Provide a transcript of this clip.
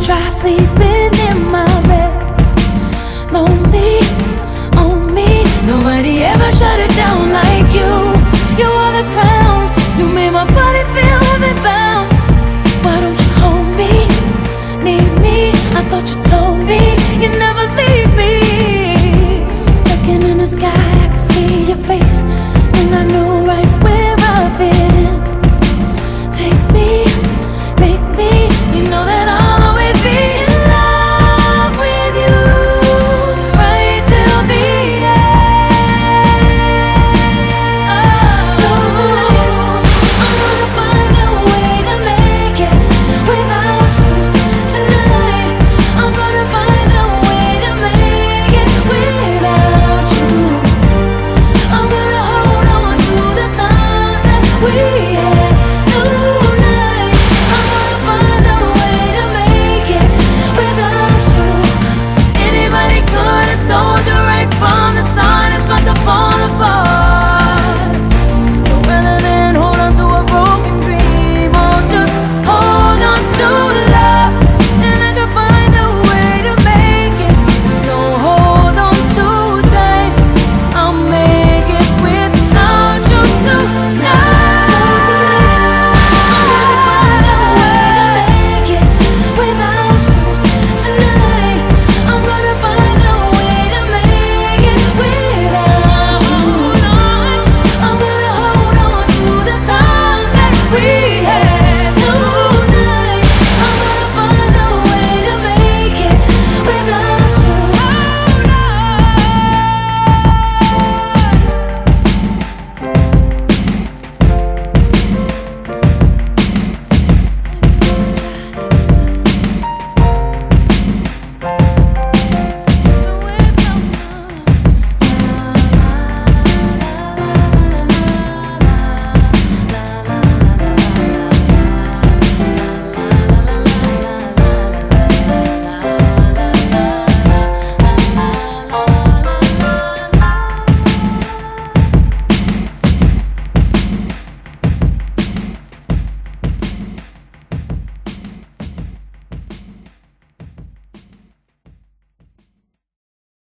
try sleeping in my bed. Lonely on me, nobody ever shut it down like you. You are the crown, you made my body feel heaven bound. Why don't you hold me, need me? I thought you told me you'd never leave me. Looking in the sky, I could see your face, and I knew right where I fit in. Take me, make me, you know that I'll always be in love with you, right till the end. So tonight, I'm gonna find a way to make it without you. Tonight, I'm gonna find a way to make it without you. I'm gonna hold on to the times that we had.